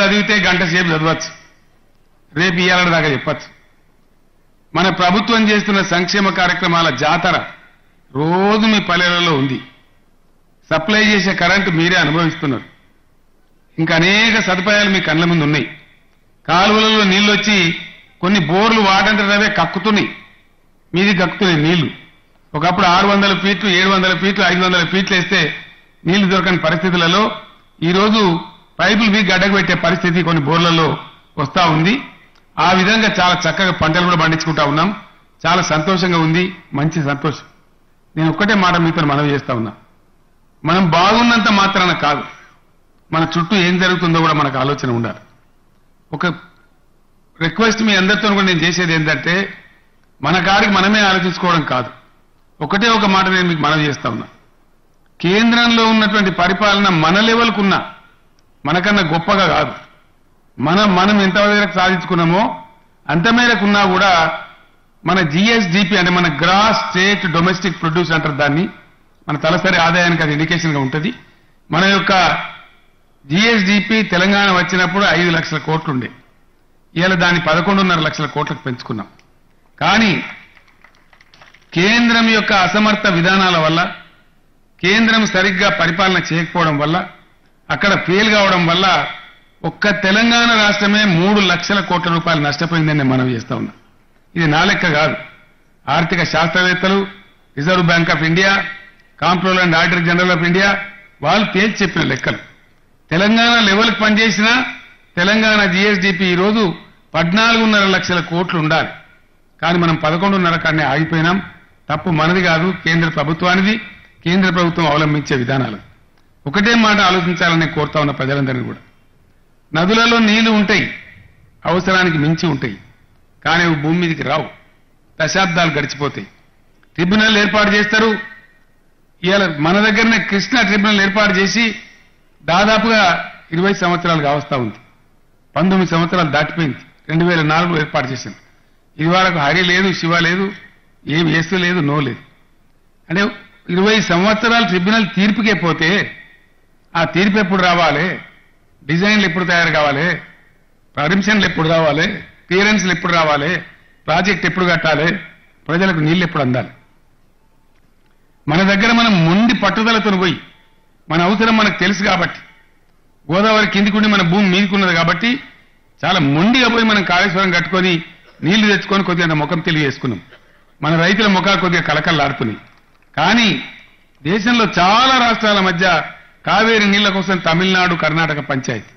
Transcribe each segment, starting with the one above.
చదివితే గంట సేపు చదవచ్చు, రేపు ఇయ్యాలని దాకా చెప్పచ్చు. మన ప్రభుత్వం చేస్తున్న సంక్షేమ కార్యక్రమాల జాతర రోజు మీ పల్లెలలో ఉంది. సప్లై చేసే కరెంటు మీరే అనుభవిస్తున్నారు. ఇంకా అనేక సదుపాయాలు మీ కళ్ళ ముందు ఉన్నాయి. కాలువలలో నీళ్లు వచ్చి కొన్ని బోర్లు వాటంతటవే కక్కుతున్నాయి, మీది కక్కుతున్నాయి నీళ్లు. ఒకప్పుడు 600 ఫీట్లు 700 ఫీట్లు 500 ఫీట్లు వేస్తే నీళ్లు దొరకని పరిస్థితులలో ఈరోజు పైపులు మీ గడ్డకు పెట్టే పరిస్థితి కొన్ని బోర్లలో వస్తా ఉంది. ఆ విధంగా చాలా చక్కగా పంటలు కూడా పండించుకుంటా ఉన్నాం. చాలా సంతోషంగా ఉంది, మంచి సంతోషం. నేను ఒక్కటే మాట మీతో మనవి చేస్తా ఉన్నా, మనం బాగున్నంత మాత్రాన కాదు, మన చుట్టూ ఏం జరుగుతుందో కూడా మనకు ఆలోచన ఉండాలి. ఒక రిక్వెస్ట్ మీ అందరితో కూడా నేను చేసేది ఏంటంటే, మన కాడికి మనమే ఆలోచించుకోవడం కాదు. ఒకటే ఒక మాట నేను మీకు మనవి చేస్తా ఉన్నా, కేంద్రంలో ఉన్నటువంటి పరిపాలన మన లెవెల్కున్నా మనకన్నా గొప్పగా కాదు. మనం ఎంత మేరకు సాధించుకున్నామో అంత మేరకున్నా కూడా మన జిఎస్డిపి అంటే మన గ్రాస్ స్టేట్ డొమెస్టిక్ ప్రొడ్యూస్ అంటారు దాన్ని, మన తలసరి ఆదాయానికి అది ఇండికేషన్ గా ఉంటుంది. మన యొక్క జిఎస్డిపి తెలంగాణ వచ్చినప్పుడు 5 లక్షల కోట్లు ఉండే, ఇవాళ దాన్ని 11.5 లక్షల కోట్లకు పెంచుకున్నాం. కానీ కేంద్రం యొక్క అసమర్థ విధానాల వల్ల, కేంద్రం సరిగ్గా పరిపాలన చేయకపోవడం వల్ల, అక్కడ ఫెయిల్ కావడం వల్ల ఒక్క తెలంగాణ రాష్ట్రమే 3 లక్షల కోట్ల రూపాయలు నష్టపోయిందని నేను మనవి చేస్తా ఉన్నా. ఇది నా లెక్క కాదు, ఆర్థిక శాస్త్రవేత్తలు, reserve bank of India, comptroller and auditor general of India వాళ్ళు తేల్చి చెప్పిన లెక్కలు. తెలంగాణ లెవెల్కి పనిచేసిన తెలంగాణ జిఎస్డిపి ఈరోజు 14.5 లక్షల కోట్లు ఉండాలి. కానీ మనం 11.5 కాడనే ఆగిపోయినాం. తప్పు మనది కాదు, కేంద్ర ప్రభుత్వానిది, కేంద్ర ప్రభుత్వం అవలంబించే విధానాలు. ఒకటే మాట ఆలోచించాలని కోరుతా ఉన్న ప్రజలందరినీ కూడా, నదులలో నీళ్లు ఉంటాయి, అవసరానికి మించి ఉంటాయి, కానీ అవి భూమి మీదకి రావు, దశాబ్దాలు గడిచిపోతాయి. ట్రిబ్యునల్ ఏర్పాటు చేస్తారు. ఇవాళ మన దగ్గరనే కృష్ణా ట్రిబ్యునల్ ఏర్పాటు చేసి దాదాపుగా 20 సంవత్సరాలు కావస్తా ఉంది. 19 సంవత్సరాలు దాటిపోయింది. 2004లో ఏర్పాటు చేసింది. ఇది వరకు హరి లేదు, శివ లేదు, ఏం ఎస్ లేదు, నో లేదు. అంటే 20 సంవత్సరాలు ట్రిబ్యునల్ తీర్పుకే పోతే ఆ తీర్పు ఎప్పుడు రావాలి, డిజైన్లు ఎప్పుడు తయారు కావాలి, పర్మిషన్లు ఎప్పుడు రావాలి, క్లియరెన్స్లు ఎప్పుడు రావాలి, ప్రాజెక్ట్ ఎప్పుడు కట్టాలి, ప్రజలకు నీళ్లు ఎప్పుడు అందాలి. మన దగ్గర మనం మొండి పట్టుదలతో పోయి, మన అవసరం మనకు తెలుసు కాబట్టి, గోదావరి కిందికుండి మన భూమి మీదికున్నది కాబట్టి చాలా మొండిగా పోయి మనం కాళేశ్వరం కట్టుకొని నీళ్లు తెచ్చుకొని కొద్దిగా ముఖం తెలియజేసుకున్నాం. మన రైతుల ముఖాలు కొద్దిగా కలకల్లాడుతున్నాయి. కానీ దేశంలో చాలా రాష్ట్రాల మధ్య కావేరి నీళ్ల కోసం తమిళనాడు, కర్ణాటక పంచాయతీ,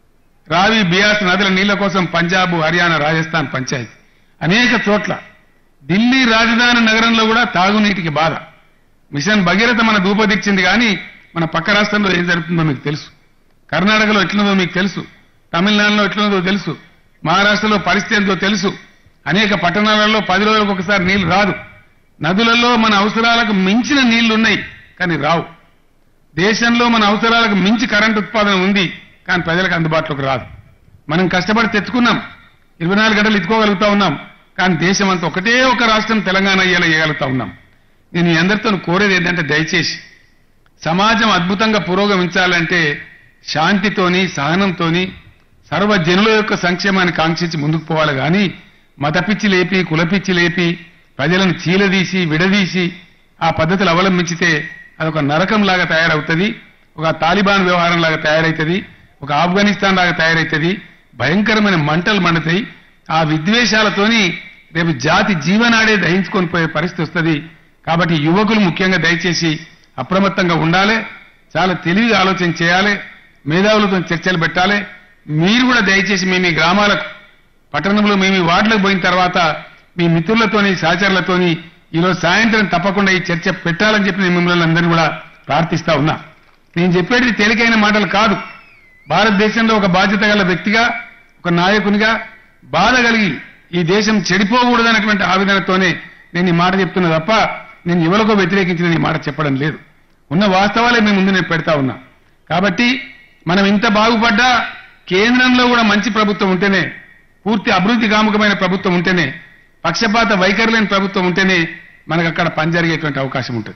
రావి బియాస్ నదుల నీళ్ల కోసం పంజాబ్, హర్యానా, రాజస్థాన్ పంచాయతీ, అనేక చోట్ల ఢిల్లీ రాజధాని నగరంలో కూడా తాగునీటికి బాధ. మిషన్ భగీరథ మన దూపదీక్షింది, కానీ మన పక్క రాష్ట్రంలో ఏం జరుగుతుందో మీకు తెలుసు, కర్ణాటకలో ఎట్లుందో మీకు తెలుసు, తమిళనాడులో ఎట్లుందో తెలుసు, మహారాష్ట్రలో పరిస్థితి ఎంతో తెలుసు. అనేక పట్టణాలలో 10 రోజులకు ఒకసారి నీళ్లు రాదు. నదులలో మన అవసరాలకు మించిన నీళ్లున్నాయి కానీ రావు. దేశంలో మన అవసరాలకు మించి కరెంటు ఉత్పాదన ఉంది కానీ ప్రజలకు అందుబాటులోకి రాదు. మనం కష్టపడి తెచ్చుకున్నాం, 24 గంటలు ఇచ్చుకోగలుగుతా ఉన్నాం, కానీ దేశం అంతా ఒకటే ఒక రాష్ట్రం తెలంగాణ అయ్యేలా చేయగలుగుతా ఉన్నాం. నేను మీ అందరితో కోరేది ఏంటంటే, దయచేసి సమాజం అద్భుతంగా పురోగమించాలంటే శాంతితోని, సహనంతోని, సర్వజనుల యొక్క సంక్షేమాన్ని కాంక్షించి ముందుకు పోవాలి. కానీ మతపిచ్చి లేపి, కులపిచ్చి లేపి, ప్రజలను చీలదీసి విడదీసి ఆ పద్ధతులు అవలంబించితే అదొక నరకం లాగా తయారవుతుంది, ఒక తాలిబాన్ వ్యవహారం లాగా తయారవుతుంది, ఒక ఆఫ్ఘనిస్తాన్ లాగా తయారవుతుంది. భయంకరమైన మంటలు మండుతాయి. ఆ విద్వేషాలతోని రేపు జాతి జీవనాడే దహించుకొని పోయే పరిస్థితి వస్తుంది. కాబట్టి యువకులు ముఖ్యంగా దయచేసి అప్రమత్తంగా ఉండాలి, చాలా తెలివిగా ఆలోచన చేయాలి, మేధావులతో చర్చలు పెట్టాలి. మీరు కూడా దయచేసి మీ గ్రామాలకు, పట్టణంలో మీ వార్డులకు పోయిన తర్వాత మీ మిత్రులతోని, సహచరులతోని ఈరోజు సాయంత్రం తప్పకుండా ఈ చర్చ పెట్టాలని చెప్పి నేను మిమ్మల్ని అందరినీ కూడా ప్రార్థిస్తా ఉన్నా. నేను చెప్పేది తేలికైన మాటలు కాదు. భారతదేశంలో ఒక బాధ్యత గల వ్యక్తిగా, ఒక నాయకునిగా బాధ కలిగి ఈ దేశం చెడిపోకూడదనేటువంటి ఆవేదనతోనే నేను ఈ మాట చెప్తున్నా తప్ప నేను ఎవరికో వ్యతిరేకించిన ఈ మాట చెప్పడం లేదు. ఉన్న వాస్తవాలే మీ ముందు నేను పెడతా ఉన్నా. కాబట్టి మనం ఇంత బాగుపడ్డా కేంద్రంలో కూడా మంచి ప్రభుత్వం ఉంటేనే, పూర్తి అభివృద్ధి కాముకమైన ప్రభుత్వం ఉంటేనే, పక్షపాత వైఖరి లేని ప్రభుత్వం ఉంటేనే మనకు అక్కడ పని జరిగేటువంటి అవకాశం ఉంటుంది.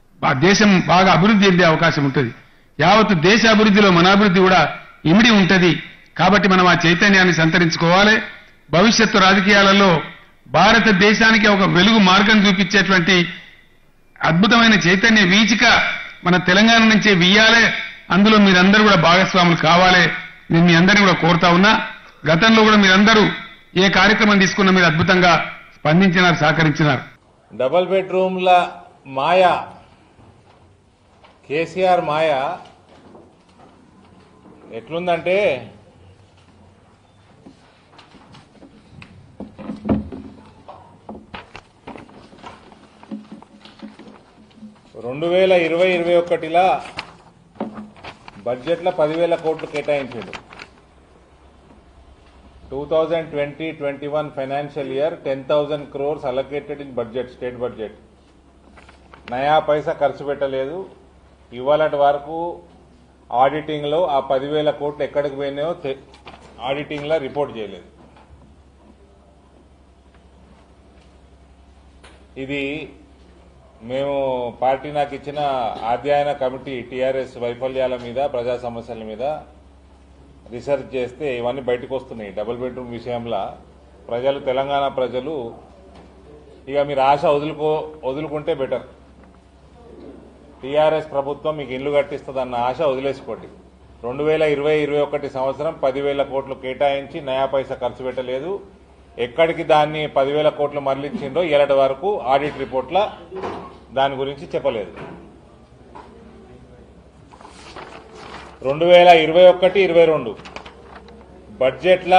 దేశం బాగా అభివృద్ధి చెందే అవకాశం ఉంటుంది. యావత్ దేశ అభివృద్ధిలో మన అభివృద్ధి కూడా ఇమిడి ఉంటుంది. కాబట్టి మనం ఆ చైతన్యాన్ని సంతరించుకోవాలి. భవిష్యత్తు రాజకీయాలలో భారతదేశానికి ఒక వెలుగు మార్గం చూపించేటువంటి అద్భుతమైన చైతన్య వీచిక మన తెలంగాణ నుంచే వీయాలి. అందులో మీరందరూ కూడా భాగస్వాములు కావాలి. నేను మీ అందరినీ కూడా కోరుతా ఉన్నా. గతంలో కూడా మీరందరూ ఏ కార్యక్రమం తీసుకున్నా మీరు అద్భుతంగా స్పందించినారు, సహకరించినారు. డబుల్ బెడ్రూమ్ల మాయ, కేసీఆర్ మాయ ఎట్లుందంటే రెండు 2020-21లా బడ్జెట్లో 10,000 కోట్లు కేటాయించాడు. 2020-21 financial year 10,000 crores allocated in budget, state budget. నయా పైసా ఖర్చు పెట్టలేదు. ఇవాళటి వరకు ఆడిటింగ్లో ఆ 10,000 కోట్లు ఎక్కడికి పోయినాయో ఆడిటింగ్లో రిపోర్ట్ చేయలేదు. ఇది మేము పార్టీ నాకు ఇచ్చిన అధ్యయన కమిటీ టీఆర్ఎస్ వైఫల్యాల మీద, ప్రజా సమస్యల మీద రీసెర్చ్ చేస్తే ఇవన్నీ బయటకు వస్తున్నాయి. డబుల్ బెడ్రూమ్ విషయంలో ప్రజలు, తెలంగాణ ప్రజలు ఇక మీరు ఆశ వదులుకుంటే బెటర్. టీఆర్ఎస్ ప్రభుత్వం మీకు ఇల్లు కట్టిస్తుందన్న ఆశ వదిలేసుకోండి. 2020-21 సంవత్సరం 10,000 కోట్లు కేటాయించి నయా పైసా ఖర్చు పెట్టలేదు. ఎక్కడికి దాన్ని 10,000 కోట్లు మరలించిండో ఇలాంటి వరకు ఆడిట్ రిపోర్ట్ల దాని గురించి చెప్పలేదు. 2021-22 బడ్జెట్ల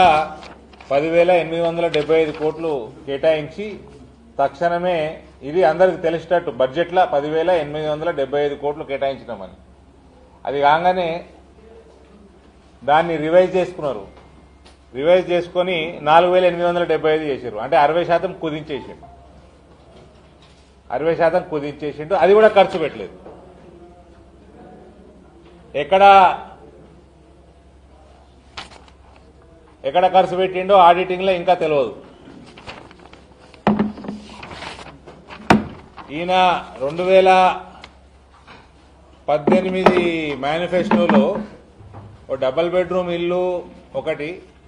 10,875 కోట్లు కేటాయించి తక్షణమే, ఇది అందరికి తెలిసేటట్టు, బడ్జెట్ల 10,875 కోట్లు కేటాయించినామని. అది కాగానే దాన్ని రివైజ్ చేసుకున్నారు. రివైజ్ చేసుకుని 4,875 చేశారు. అంటే 60% కుదించేసిండు. 60% కుదించేసిండు. అది కూడా ఖర్చు పెట్టలేదు. ఎక్కడ ఖర్చు పెట్టిండో ఆడిటింగ్ లో ఇంకా తెలియదు. ఈయన 2018 మేనిఫెస్టోలో ఓ డబుల్ బెడ్రూమ్ ఇల్లు ఒకటి,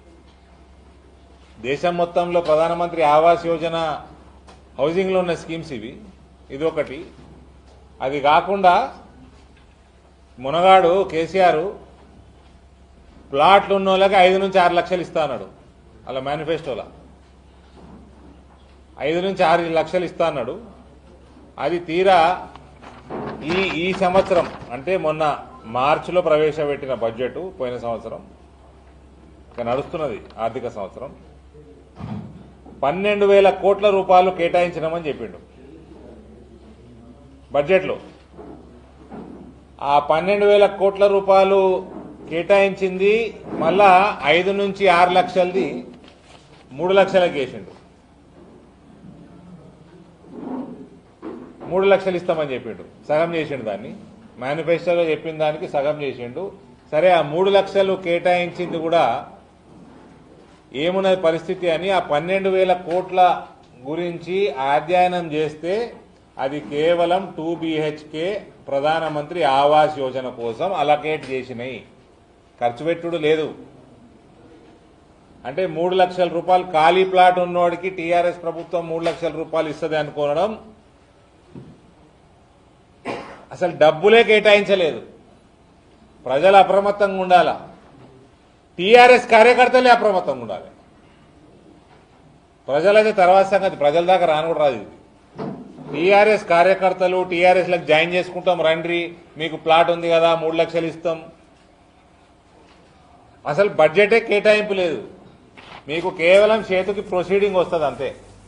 దేశం మొత్తంలో ప్రధానమంత్రి ఆవాస్ యోజన హౌసింగ్ లో ఉన్న స్కీమ్స్ ఇది ఒకటి. అది కాకుండా మునగాడు కేసీఆర్ ప్లాట్లు ఉన్న వాళ్ళకి 5 నుంచి 6 లక్షలు ఇస్తా అన్నాడు. అలా మేనిఫెస్టోలో 5 నుంచి 6 లక్షలు ఇస్తా అన్నాడు. అది తీరా ఈ సంవత్సరం, అంటే మొన్న మార్చిలో ప్రవేశపెట్టిన బడ్జెట్, పోయిన సంవత్సరం ఇక నడుస్తున్నది ఆర్థిక సంవత్సరం, 12,000 కోట్ల రూపాయలు కేటాయించినామని చెప్పిండు బడ్జెట్లో. ఆ 12,000 కోట్ల రూపాయలు కేటాయించింది మళ్ళా 5 నుంచి 6 లక్షలది 3 లక్షలకు వేసిండు. 3 లక్షలు ఇస్తామని చెప్పిండు, సగం చేసిండు. దాన్ని మేనిఫెస్టోలో చెప్పిన దానికి సగం చేసిండు. సరే, ఆ 3 లక్షలు కేటాయించింది కూడా ఏమున్నది పరిస్థితి అని ఆ 12,000 కోట్ల గురించి అధ్యయనం చేస్తే అది కేవలం 2 BHK ప్రధానమంత్రి ఆవాస్ యోజన కోసం అలొకేట్ చేసినాయి, ఖర్చు పెట్టుడు లేదు. అంటే 3 లక్షల రూపాయలు ఖాళీ ప్లాట్ ఉన్నోడికి టీఆర్ఎస్ ప్రభుత్వం 3 లక్షల రూపాయలు ఇస్తుంది అనుకోవడం, అసలు డబ్బులే కేటాయించలేదు. ప్రజలు అప్రమత్తంగా ఉండాలా, టీఆర్ఎస్ కార్యకర్తలే అప్రమత్తంగా ఉండాలి. ప్రజలైతే తర్వాత సంగతి, ప్రజల దాకా రాను కూడా రాదు. ఇది టీఆర్ఎస్ కార్యకర్తలు టీఆర్ఎస్ లకు జాయిన్ చేసుకుంటాం రండి, మీకు ప్లాట్ ఉంది కదా 3 లక్షలు ఇస్తాం. అసలు బడ్జెటే కేటాయింపు లేదు, మీకు కేవలం చేతికి ప్రొసీడింగ్ వస్తుంది అంతే,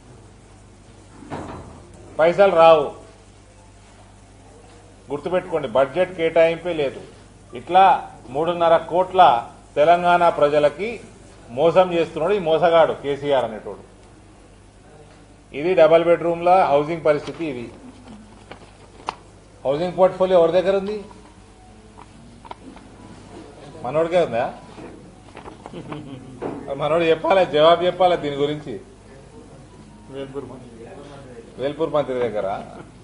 పైసలు రావు. గుర్తుపెట్టుకోండి, బడ్జెట్ కేటాయింపే లేదు. ఇట్లా 3.5 కోట్ల తెలంగాణ ప్రజలకి మోసం చేస్తున్నాడు ఈ మోసగాడు కేసీఆర్ అనేటోడు. ఇది డబల్ బెడ్రూమ్ల హౌసింగ్ పరిస్థితి. ఇది హౌసింగ్ పోర్ట్ఫోలియో ఎవరి దగ్గర ఉంది? మనోడికే ఉందా? మనోడు చెప్పాలి, జవాబు చెప్పాలి దీని గురించి. వేల్పూర్ మంత్రి దగ్గర